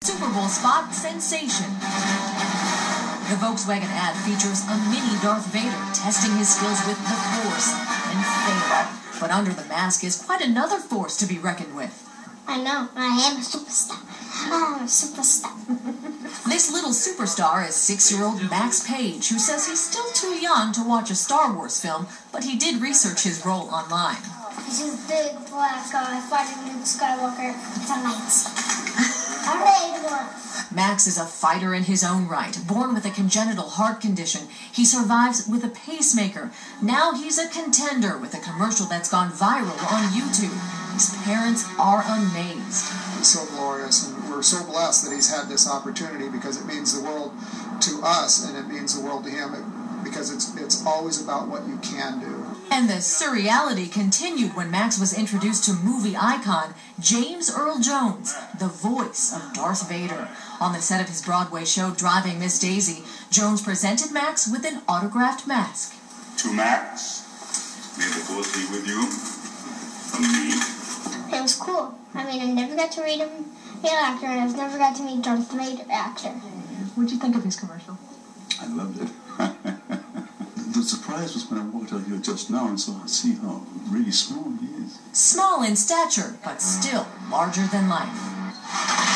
Super Bowl spot sensation. The Volkswagen ad features a mini Darth Vader testing his skills with the Force and failing. But under the mask is quite another force to be reckoned with. I know. I am a superstar. I'm a superstar. This little superstar is 6-year-old Max Page, who says he's still too young to watch a Star Wars film, but he did research his role online. He's a big black guy fighting Luke Skywalker tonight. All right, everyone. Max is a fighter in his own right. Born with a congenital heart condition, he survives with a pacemaker. Now he's a contender with a commercial that's gone viral on YouTube. His parents are amazed. It's so glorious, and we're so blessed that he's had this opportunity, because it means the world to us, and it means the world to him, because it's always about what you can do. And the surreality continued when Max was introduced to movie icon James Earl Jones, the voice of Darth Vader. On the set of his Broadway show Driving Miss Daisy, Jones presented Max with an autographed mask. To Max, may the Force be with you. From me. It was cool. I mean, I never got to read him, real actor, and I've never got to meet Darth Vader actor. What'd you think of his commercial? I loved it. The surprise was when I walked out here just now and saw see how really small he is. Small in stature, but still larger than life.